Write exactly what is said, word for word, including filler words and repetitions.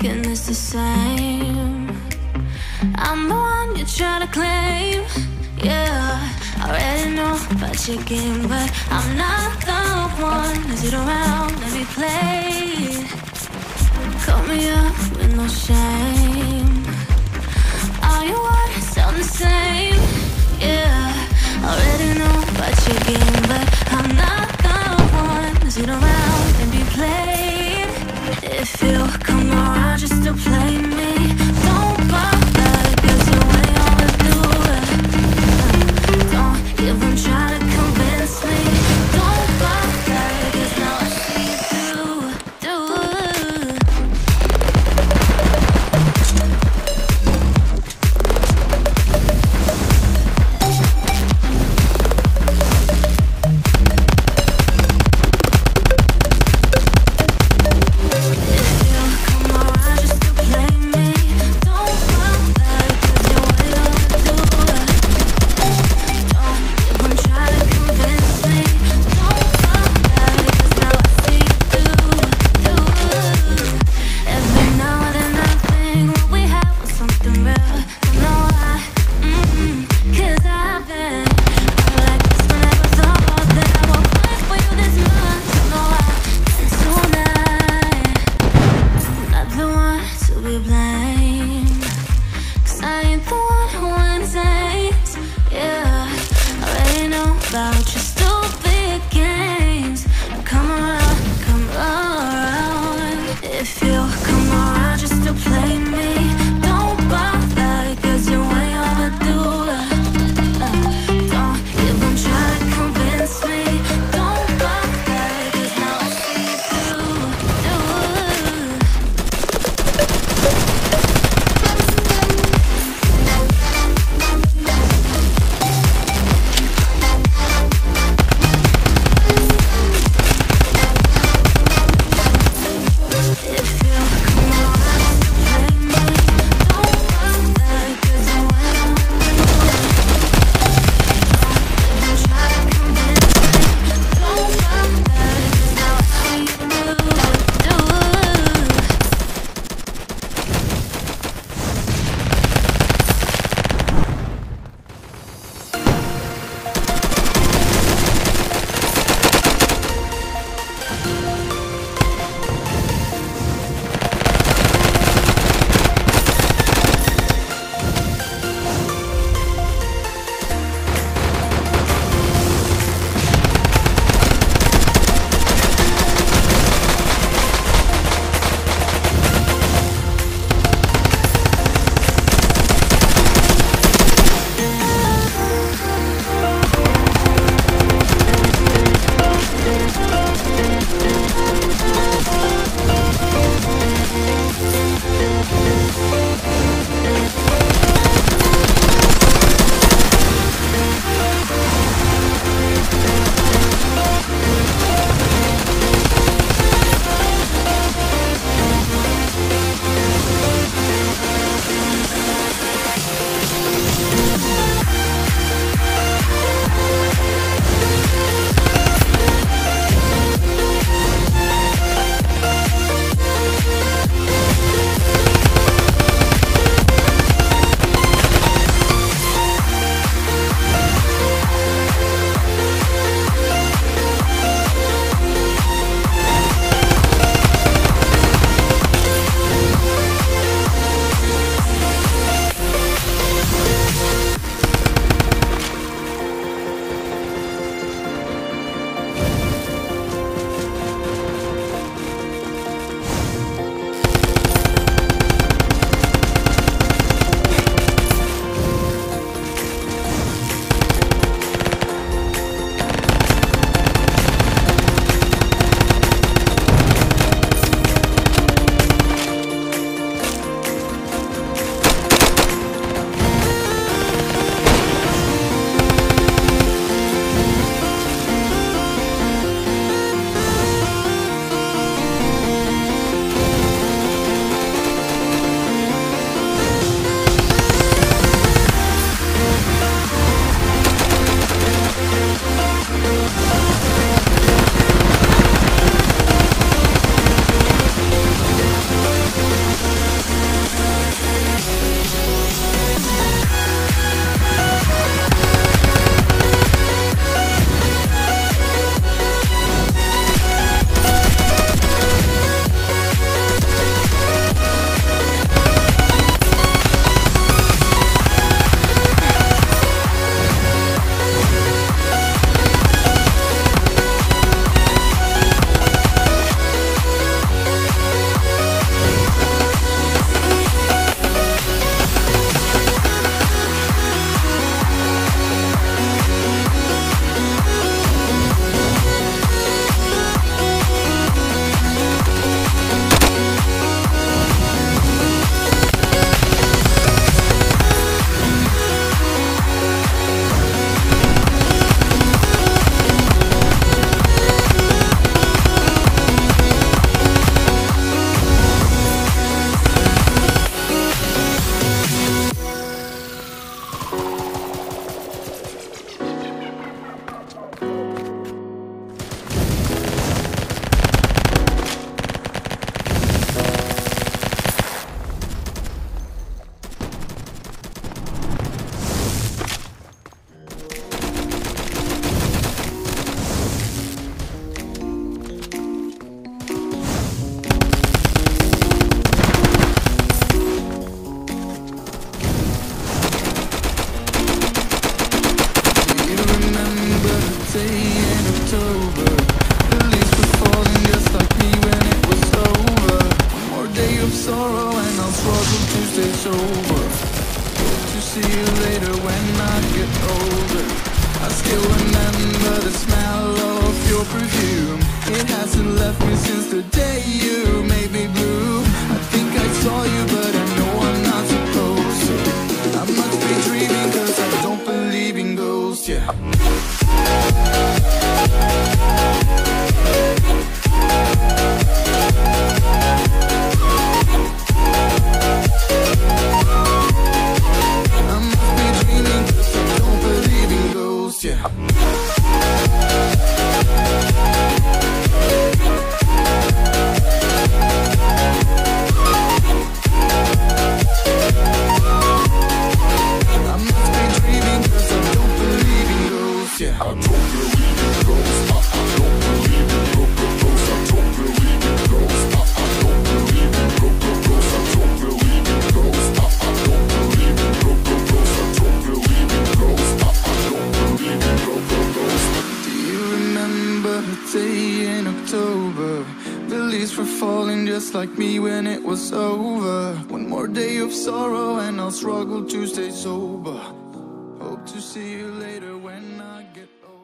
thinking it's the same. I'm the one you're trying to claim. Yeah, I already know about your game, but I'm not the one. Is it around? Let me play. Call me up with no shame. All your words sound the same. Yeah, I already know about your game, but I'm not the one. Is it around? Let me play. If you come around just to play me, don't bother, 'cause you ain't always do it. Don't even try to convince me. Don't bother, 'cause now I see you through, through. If you come around just to play me, October. The leaves were falling just like me when it was over. One more day of sorrow and I'll struggle to stay sober. Hope to see you later when I get older. I still remember the smell of your perfume. It hasn't left me since the day you made me blue. I think I saw you but I know I'm not supposed to. I must be dreaming cause I don't believe in ghosts, yeah. I must be dreaming cause I don't believe in ghosts, yeah. Just like me when it was over. One more day of sorrow and I'll struggle to stay sober. Hope to see you later when I get older.